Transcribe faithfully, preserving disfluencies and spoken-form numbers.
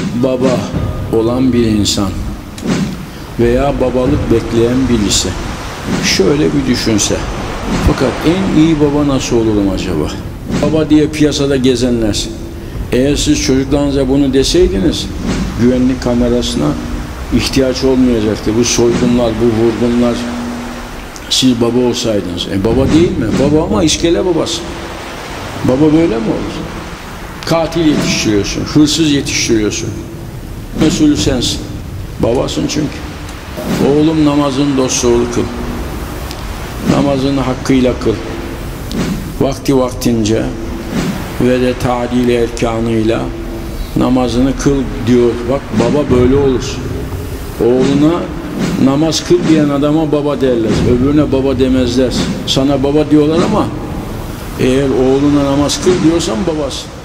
baba olan bir insan veya babalık bekleyen birisi şöyle bir düşünse, fakat en iyi baba nasıl olurum acaba? Baba diye piyasada gezenler, eğer siz çocuklarınıza bunu deseydiniz, güvenlik kamerasına ihtiyaç olmayacaktı. Bu soygunlar, bu vurgunlar, siz baba olsaydınız. E baba değil mi? Baba ama iskele babası. Baba böyle mi olur? Katil yetiştiriyorsun, hırsız yetiştiriyorsun. Mesulü sensin. Babasın çünkü. Oğlum namazını dosdoğru kıl. Namazını hakkıyla kıl. Vakti vaktince ve de tadil erkanıyla namazını kıl diyor. Bak baba böyle olur. Oğluna namaz kıl diyen adama baba derler. Öbürüne baba demezler. Sana baba diyorlar ama eğer oğluna namaz kıl diyorsan babasın.